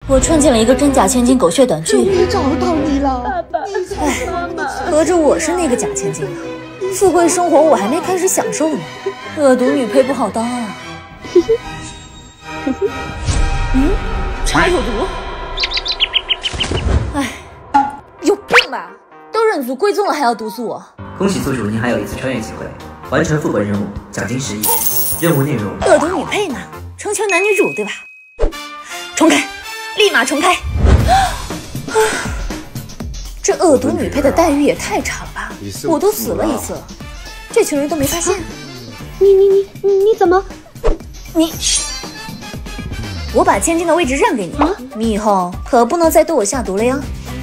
我穿进了一个真假千金狗血短剧， 终于找到你了， 爸爸， 哎，合着我是那个假千金啊！富贵生活我还没开始享受呢，恶毒女配不好当啊！嗯，茶有毒。哎，有病吧？都认祖归宗了还要毒死我？ 恭喜宿主，您还有一次穿越机会，完成副本任务，奖金10亿。任务内容： 恶毒女配呢？成全男女主对吧？重开，立马重开！这恶毒女配的待遇也太差了吧！我都死了一次了，这群人都没发现。 你怎么？ 我把千金的位置让给你，你以后可不能再对我下毒了呀！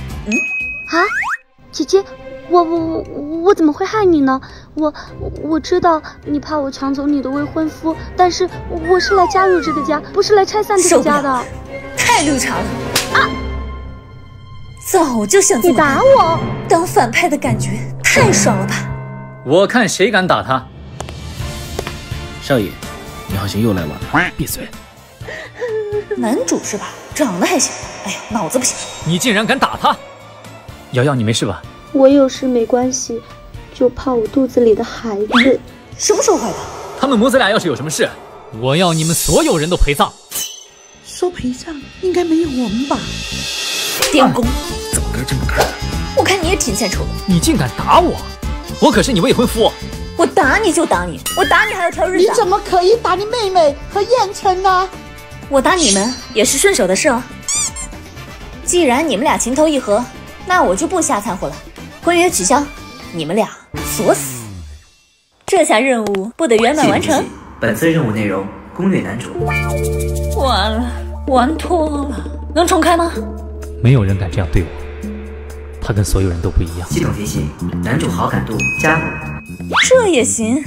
姐姐，我怎么会害你呢？我知道你怕我抢走你的未婚夫，但是我是来加入这个家，不是来拆散这个家的。 太绿茶了啊！早就想这么你打我， 当反派的感觉太爽了吧！ 我看谁敢打他！ 少爷，你好像又来晚了，闭嘴！ 男主是吧？长得还行，哎呀，脑子不行。 你竟然敢打他！瑶瑶，你没事吧？ 我有事没关系，就怕我肚子里的孩子。 什么时候坏的？ 他们母子俩要是有什么事，我要你们所有人都陪葬。 说陪葬应该没有我们吧？ 电工， 早该这么干。 我看你也挺献丑的。 你竟敢打我！我可是你未婚夫。 我打你就打你，我打你还要挑日子。 你怎么可以打你妹妹和燕城呢？ 我打你们也是顺手的事哦。既然你们俩情投意合，那我就不瞎掺和了。婚约取消，你们俩锁死。这下任务不得圆满完成。 本次任务内容：攻略男主。 完了，玩脱了。能重开吗？ 没有人敢这样对我，他跟所有人都不一样。 系统提醒：男主好感度加5。 这也行。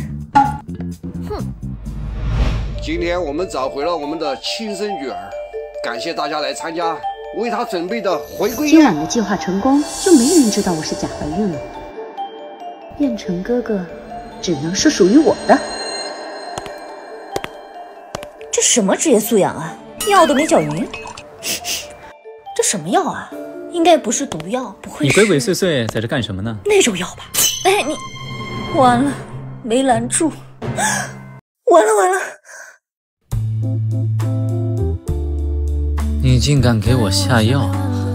今天我们找回了我们的亲生女儿，感谢大家来参加为她准备的回归宴。 今晚的计划成功，就没人知道我是假怀孕了。燕城哥哥，只能是属于我的。 这什么职业素养啊？药都没搅匀。这什么药啊？应该不是毒药，不会是。 你鬼鬼祟祟在这干什么呢？ 那种药吧？哎，你完了，没拦住，完了！ 你竟敢给我下药！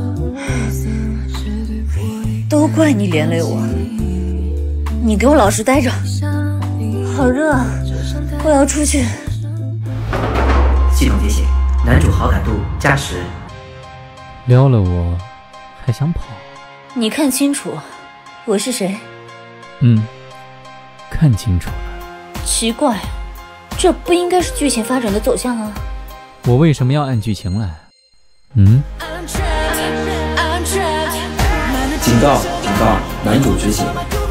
都怪你连累我，你给我老实待着。好热啊，我要出去。 系统提醒：男主好感度加10。 撩了我，还想跑？ 你看清楚，我是谁？ 看清楚了。 奇怪，这不应该是剧情发展的走向啊！ 我为什么要按剧情来？ 警告！警告！男主觉醒！